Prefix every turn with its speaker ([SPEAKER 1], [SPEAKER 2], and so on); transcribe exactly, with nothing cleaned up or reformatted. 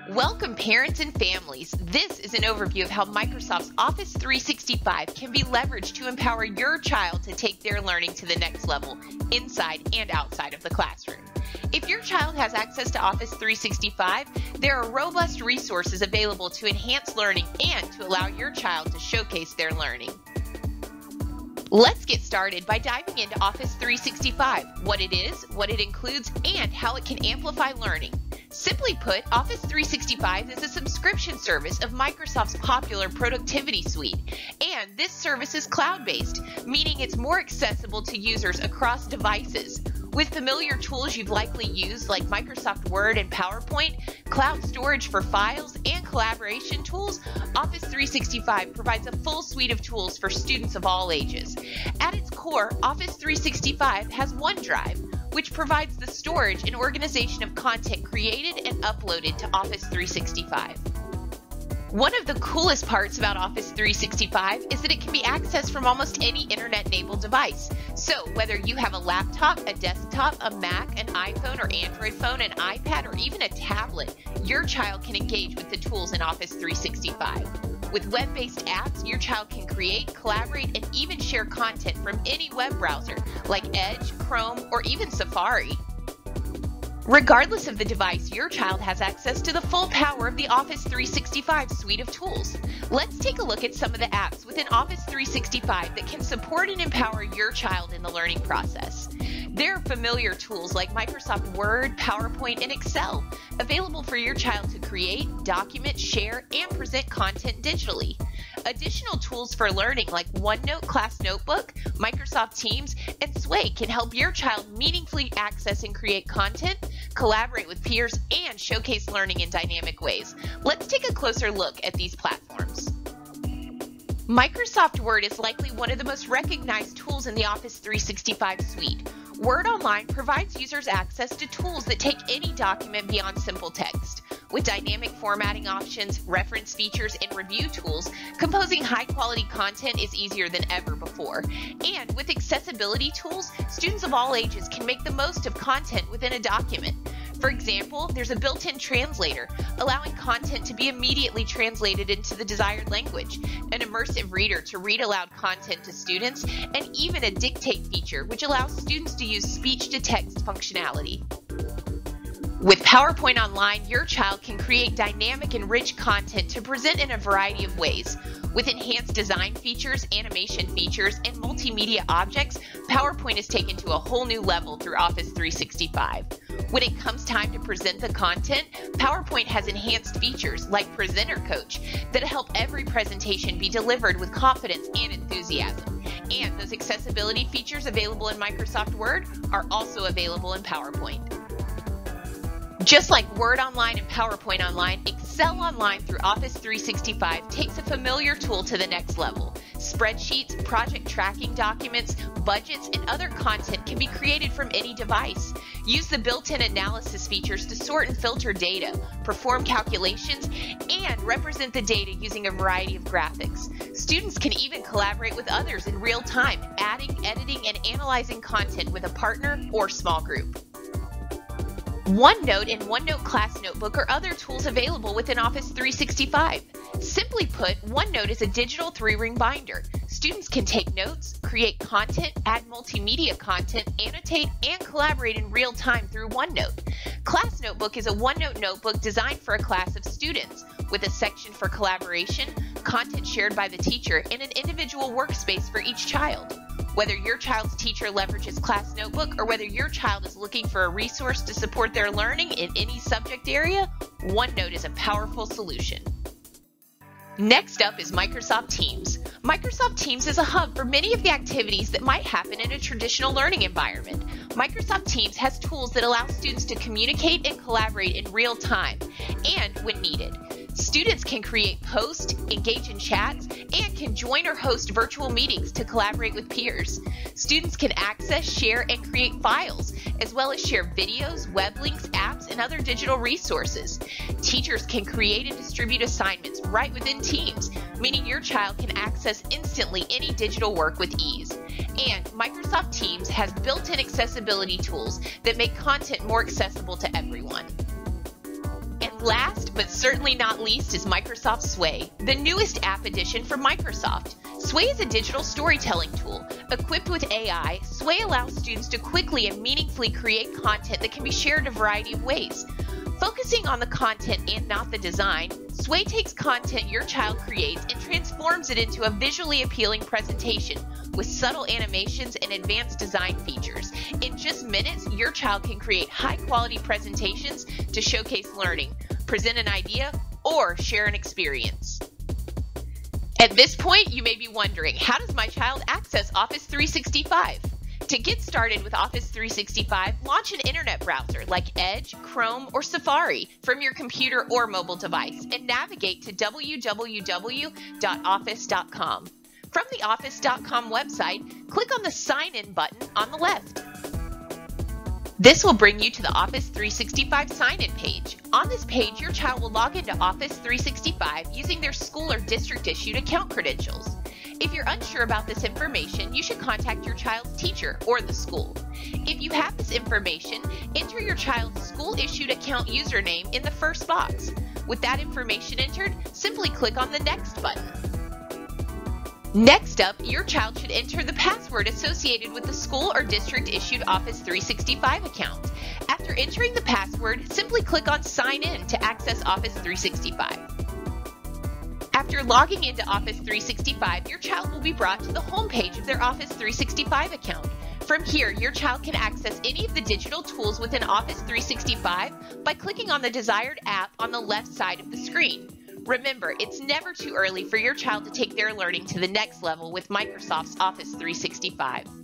[SPEAKER 1] Welcome, parents and families. This is an overview of how Microsoft's Office three sixty-five can be leveraged to empower your child to take their learning to the next level, inside and outside of the classroom. If your child has access to Office three sixty-five, there are robust resources available to enhance learning and to allow your child to showcase their learning. Let's get started by diving into Office three sixty-five, what it is, what it includes, and how it can amplify learning. Simply put, Office three sixty-five is a subscription service of Microsoft's popular productivity suite, and this service is cloud-based, meaning it's more accessible to users across devices. With familiar tools you've likely used like Microsoft Word and PowerPoint, cloud storage for files, and collaboration tools, Office three sixty-five provides a full suite of tools for students of all ages. At its core, Office three sixty-five has OneDrive, which provides the storage and organization of content created and uploaded to Office three sixty-five. One of the coolest parts about Office three sixty-five is that it can be accessed from almost any internet-enabled device. So whether you have a laptop, a desktop, a Mac, an iPhone or Android phone, an iPad, or even a tablet, your child can engage with the tools in Office three sixty-five. With web-based apps, your child can create, collaborate, and even share content from any web browser like Edge, Chrome, or even Safari. Regardless of the device, your child has access to the full power of the Office three sixty-five suite of tools. Let's take a look at some of the apps within Office three sixty-five that can support and empower your child in the learning process. There are familiar tools like Microsoft Word, PowerPoint, and Excel, available for your child to create, document, share, and present content digitally. Additional tools for learning like OneNote Class Notebook, Microsoft Teams, and Sway can help your child meaningfully access and create content, collaborate with peers, and showcase learning in dynamic ways. Let's take a closer look at these platforms. Microsoft Word is likely one of the most recognized tools in the Office three sixty-five suite. Word Online provides users access to tools that take any document beyond simple text. With dynamic formatting options, reference features, and review tools, composing high-quality content is easier than ever before. And with accessibility tools, students of all ages can make the most of content within a document. For example, there's a built-in translator, allowing content to be immediately translated into the desired language, an immersive reader to read aloud content to students, and even a dictate feature, which allows students to use speech-to-text functionality. With PowerPoint Online, your child can create dynamic and rich content to present in a variety of ways. With enhanced design features, animation features, and multimedia objects, PowerPoint is taken to a whole new level through Office three sixty-five. When it comes time to present the content, PowerPoint has enhanced features like Presenter Coach that help every presentation be delivered with confidence and enthusiasm. And those accessibility features available in Microsoft Word are also available in PowerPoint. Just like Word Online and PowerPoint Online, Excel Online through Office three sixty-five takes a familiar tool to the next level. Spreadsheets, project tracking documents, budgets, and other content can be created from any device. Use the built-in analysis features to sort and filter data, perform calculations, and represent the data using a variety of graphics. Students can even collaborate with others in real time, adding, editing, and analyzing content with a partner or small group. OneNote and OneNote Class Notebook are other tools available within Office three sixty-five. Simply put, OneNote is a digital three-ring binder. Students can take notes, create content, add multimedia content, annotate, and collaborate in real time through OneNote. Class Notebook is a OneNote notebook designed for a class of students, with a section for collaboration, content shared by the teacher, and an individual workspace for each child. Whether your child's teacher leverages Class Notebook or whether your child is looking for a resource to support their learning in any subject area, OneNote is a powerful solution. Next up is Microsoft Teams. Microsoft Teams is a hub for many of the activities that might happen in a traditional learning environment. Microsoft Teams has tools that allow students to communicate and collaborate in real time and when needed. Students can create posts, engage in chats, and can join or host virtual meetings to collaborate with peers. Students can access, share, and create files, as well as share videos, web links, apps, and other digital resources. Teachers can create and distribute assignments right within Teams, meaning your child can access instantly any digital work with ease. And Microsoft Teams has built-in accessibility tools that make content more accessible to everyone. And Last, but certainly not least, is Microsoft Sway, the newest app addition from Microsoft. Sway is a digital storytelling tool. Equipped with A I, Sway allows students to quickly and meaningfully create content that can be shared in a variety of ways. Focusing on the content and not the design, Sway takes content your child creates and transforms it into a visually appealing presentation with subtle animations and advanced design features. In just minutes, your child can create high-quality presentations to showcase learning, present an idea, or share an experience. At this point, you may be wondering, how does my child access Office three sixty-five? To get started with Office three sixty-five, launch an internet browser like Edge, Chrome, or Safari from your computer or mobile device and navigate to w w w dot office dot com. From the office dot com website, click on the Sign In button on the left. This will bring you to the Office three sixty-five sign-in page. On this page, your child will log into Office three sixty-five using their school or district-issued account credentials. If you're unsure about this information, you should contact your child's teacher or the school. If you have this information, enter your child's school-issued account username in the first box. With that information entered, simply click on the Next button. Next up, your child should enter the password associated with the school or district-issued Office three sixty-five account. After entering the password, simply click on Sign In to access Office three sixty-five. After logging into Office three sixty-five, your child will be brought to the home page of their Office three sixty-five account. From here, your child can access any of the digital tools within Office three sixty-five by clicking on the desired app on the left side of the screen. Remember, it's never too early for your child to take their learning to the next level with Microsoft's Office three sixty-five.